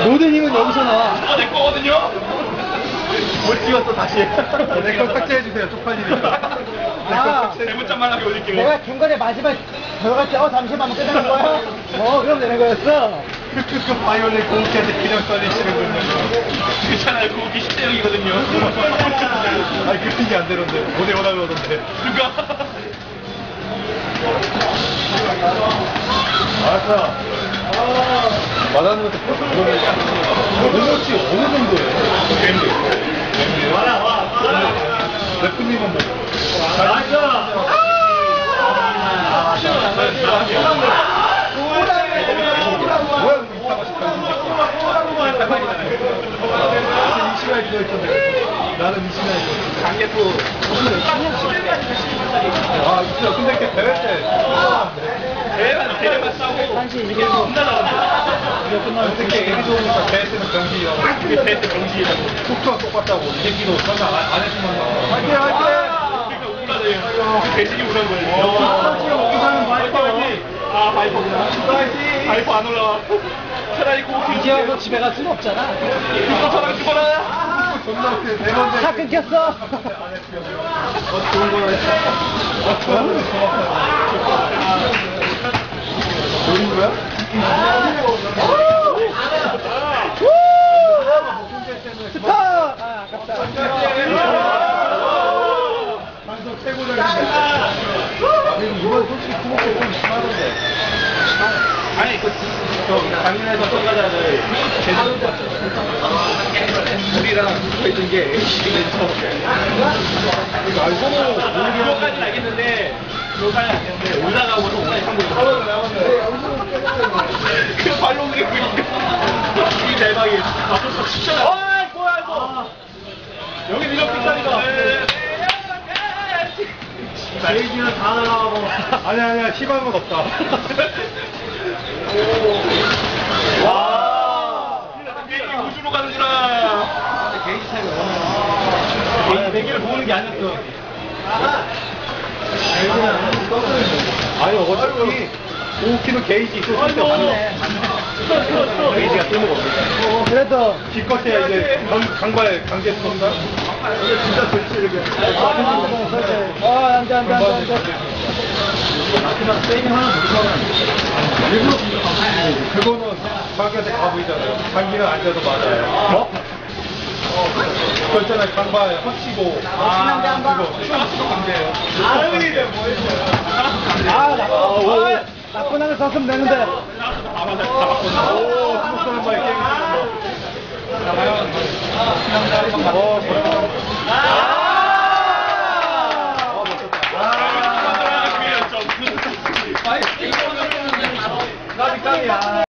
모든 힘은 여기서 나와. 내 거거든요? 못 찍었어 다시. 내 거 삭제해주세요. 쪽팔리니까. 대문짝 말라게 올릴게요. 내가 중간에 마지막 들어갈 때 잠시만 하면 끝나는 거야? 그럼 되는 거였어. 바이올린 고우키한테 그냥 떨리시는군요. 괜찮아요. 그거 10대 0이거든요. 아니 그런 게 안 되던데. 5대 5라 그러던데. 누가? 알았어. 말하는 것도 그러면 능력치 어느 정도예요? 래프님은 뭐? 뭐야 이따가 이시간에 기도했던데 나는 이시간에 기도했어. 강계프. 아 진짜 근데 이렇게 대회 때 대회만 싸고 이게 겁나 나간다. 어떻게 애기 좋으니까 대회 때는 병신이라고 이게 대회 때 병신이라고. 속도가 똑같다고 이 새끼도 설마 안 했으면 화이팅 화이팅. 그러니까 우울하네요. 그 대신이 우울한 거예요. 먹고 사는 바이퍼. 아, 바이퍼구나. 화이팅. 바이퍼 안 올라와. 차라리 고기. 이제 와서 집에 갈 수는 없잖아. 또 저랑 죽어라. 존나 웃겨. 네 번째. 차 끊겼어. 좋은 거라 했어. 노린 거야? 스톱! 아, 아깝다. 방송 최고작인데. 이번 솔직히 구멍도 좀 심하던데. 아니, 작년에서 선가자를 제대로 우리랑 붙어있는 게 그거까지는 알겠는데 그거까지는 알겠는데 올라가고 속까지 한번 그 발로 그게 이 대박이 앞으로 치잖아. 어이 뭐야 이거 여기 이렇게 짜리가 제이지는 다 날아가고. 아니야 희망은 없다. 와 게임이 우주로 가는구나. 게이지 차이가 너무. 대기를 모으는 게 아니었어. 아니 어차피 5kg 게이지 있었을 때 맞네. 게이지가 쓸모없네. 그래도 기껏해야 이제 강발 강제 썼다. 진짜 좋지 이렇게. 안 돼, 안 돼, 안 돼, 안 돼. 그거는 자기한테 가보이잖아요. 장기는 앉아도 맞아요. 그거 있잖아요. 강발 헛치고. 그거 강제예요. 나쁜 하늘 썼으면 되는데. 오, 스무스한 바에 게임 아, 그게 좀. 까비 까비야.